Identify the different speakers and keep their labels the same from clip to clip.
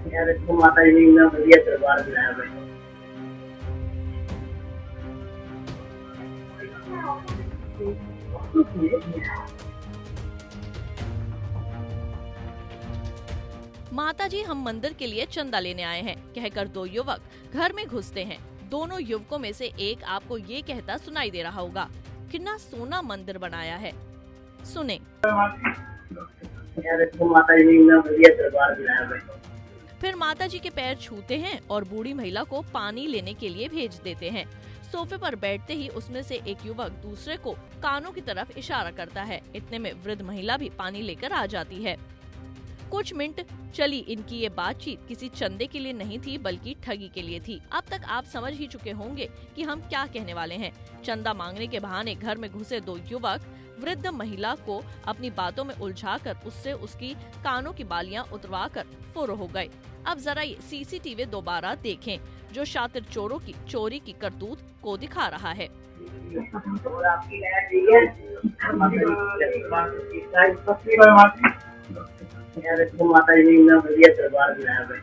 Speaker 1: यार इसको माता जी ने इतना बढ़िया दरबार बनाया भाई।
Speaker 2: माता जी हम मंदिर के लिए चंदा लेने आए हैं कहकर दो युवक घर में घुसते हैं। दोनों युवकों में से एक आपको ये कहता सुनाई दे रहा होगा, कितना सोना मंदिर बनाया है। सुने।
Speaker 1: यार इसको माता जी ने इतना बढ़िया दरबार बनाया भाई।
Speaker 2: फिर माता जी के पैर छूते हैं और बूढ़ी महिला को पानी लेने के लिए भेज देते हैं। सोफे पर बैठते ही उसमें से एक युवक दूसरे को कानों की तरफ इशारा करता है। इतने में वृद्ध महिला भी पानी लेकर आ जाती है। कुछ मिनट चली इनकी ये बातचीत किसी चंदे के लिए नहीं थी बल्कि ठगी के लिए थी। अब तक आप समझ ही चुके होंगे कि हम क्या कहने वाले हैं। चंदा मांगने के बहाने घर में घुसे दो युवक वृद्ध महिला को अपनी बातों में उलझाकर उससे उसकी कानों की बालियां उतरवाकर फुर हो गए। अब जरा ये सीसीटीवी दोबारा देखें जो शातिर चोरों की चोरी की करतूत को दिखा रहा है।
Speaker 1: यार इसको माता जी ने इतना बढ़िया दरबार बनाया भाई।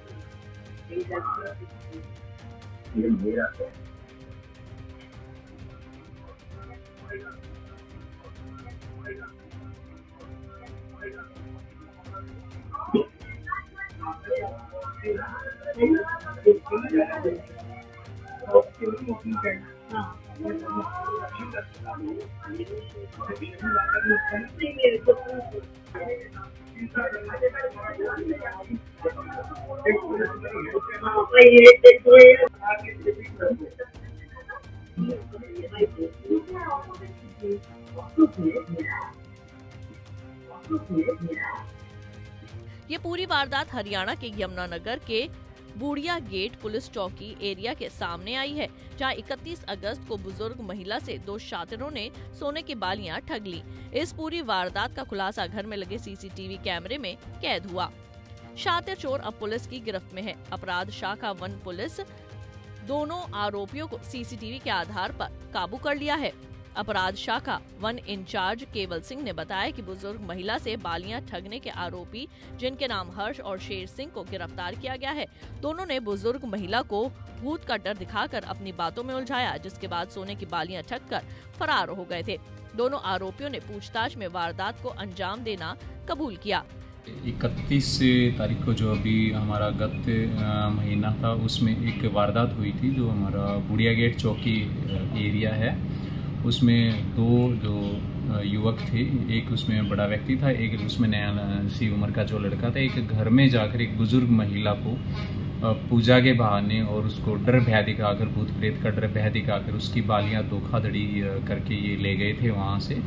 Speaker 2: ये पूरी वारदात हरियाणा के यमुनानगर के बूढ़िया गेट पुलिस चौकी एरिया के सामने आई है, जहां 31 अगस्त को बुजुर्ग महिला से दो शातिरों ने सोने की बालियां ठग ली। इस पूरी वारदात का खुलासा घर में लगे सीसीटीवी कैमरे में कैद हुआ। शातिर चोर अब पुलिस की गिरफ्त में है। अपराध शाखा 1 पुलिस दोनों आरोपियों को सीसीटीवी के आधार पर काबू कर लिया है। अपराध शाखा 1 इंचार्ज केवल सिंह ने बताया कि बुजुर्ग महिला से बालियां ठगने के आरोपी जिनके नाम हर्ष और शेर सिंह को गिरफ्तार किया गया है। दोनों ने बुजुर्ग महिला को भूत का डर दिखाकर अपनी बातों में उलझाया, जिसके बाद सोने की बालियां ठगकर फरार हो गए थे। दोनों आरोपियों ने पूछताछ में वारदात को अंजाम देना कबूल किया।
Speaker 3: 31 तारीख को जो अभी हमारा गत महीना था उसमें एक वारदात हुई थी जो हमारा बुढ़िया गेट चौकी एरिया है। उसमें दो जो युवक थे, एक उसमें बड़ा व्यक्ति था, एक उसमें नया सी उम्र का जो लड़का था। एक घर में जाकर एक बुजुर्ग महिला को पूजा के बहाने और उसको डर भय दिखाकर, भूत प्रेत का डर भय दिखाकर उसकी बालियां धोखाधड़ी करके ये ले गए थे वहाँ से।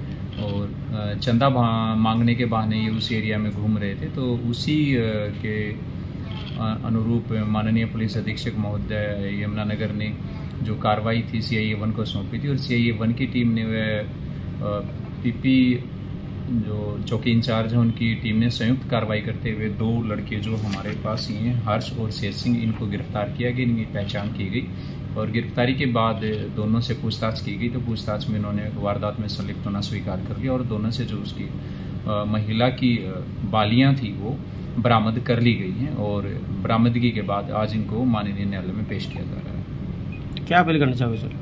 Speaker 3: और चंदा मांगने के बहाने ये उस एरिया में घूम रहे थे। तो उसी के अनुरूप माननीय पुलिस अधीक्षक महोदय यमुनानगर ने जो कार्रवाई थी CIA 1 को सौंपी थी और CIA 1 की टीम ने वह PP जो चौकी इंचार्ज है उनकी टीम ने संयुक्त कार्रवाई करते हुए दो लड़के जो हमारे पास ही हैं, हर्ष और शेर सिंह, इनको गिरफ्तार किया गया, इनकी पहचान की गई। और गिरफ्तारी के बाद दोनों से पूछताछ की गई तो पूछताछ में इन्होंने वारदात में संलिप्त होना स्वीकार कर लिया और दोनों से जो उसकी महिला की बालियां थी वो बरामद कर ली गई हैं और बरामदगी के बाद आज इनको माननीय न्यायालय में पेश किया जा रहा है।
Speaker 4: क्या अपील करना चाहोगे सर?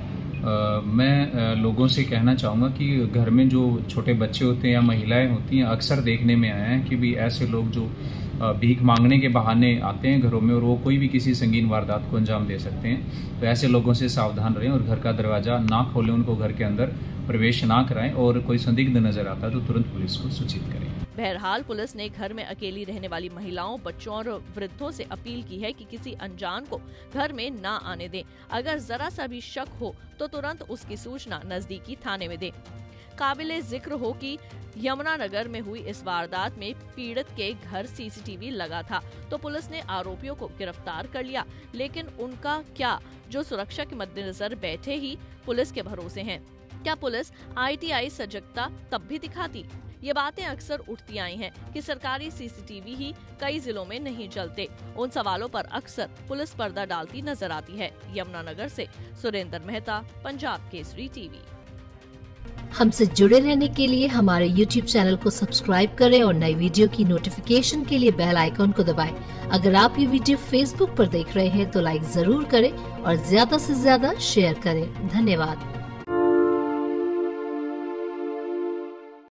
Speaker 3: मैं लोगों से कहना चाहूँगा कि घर में जो छोटे बच्चे होते हैं या महिलाएं होती हैं, अक्सर देखने में आया है कि भी ऐसे लोग जो भीख मांगने के बहाने आते हैं घरों में और वो कोई भी किसी संगीन वारदात को अंजाम दे सकते हैं। तो ऐसे लोगों से सावधान रहें और घर का दरवाजा ना खोलें, उनको घर के अंदर प्रवेश ना कराएं और कोई संदिग्ध नजर आता है तो तुरंत पुलिस को सूचित करें।
Speaker 2: बहरहाल पुलिस ने घर में अकेली रहने वाली महिलाओं, बच्चों और वृद्धों से अपील की है कि किसी अनजान को घर में ना आने दें। अगर जरा सा भी शक हो तो तुरंत उसकी सूचना नजदीकी थाने में दें। काबिले जिक्र हो कि यमुनानगर में हुई इस वारदात में पीड़ित के घर CCTV लगा था तो पुलिस ने आरोपियों को गिरफ्तार कर लिया, लेकिन उनका क्या जो सुरक्षा के मद्देनजर बैठे ही पुलिस के भरोसे हैं। क्या पुलिस ITI सजगता तब भी दिखाती? ये बातें अक्सर उठती आई हैं कि सरकारी CCTV ही कई जिलों में नहीं चलते। उन सवालों पर अक्सर पुलिस पर्दा डालती नजर आती है। यमुनानगर से सुरेंद्र मेहता, पंजाब केसरी TV।
Speaker 5: हमसे जुड़े रहने के लिए हमारे YouTube चैनल को सब्सक्राइब करें और नई वीडियो की नोटिफिकेशन के लिए बेल आइकॉन को दबाएं। अगर आप ये वीडियो Facebook पर देख रहे हैं तो लाइक जरूर करें और ज्यादा से ज्यादा शेयर करें। धन्यवाद।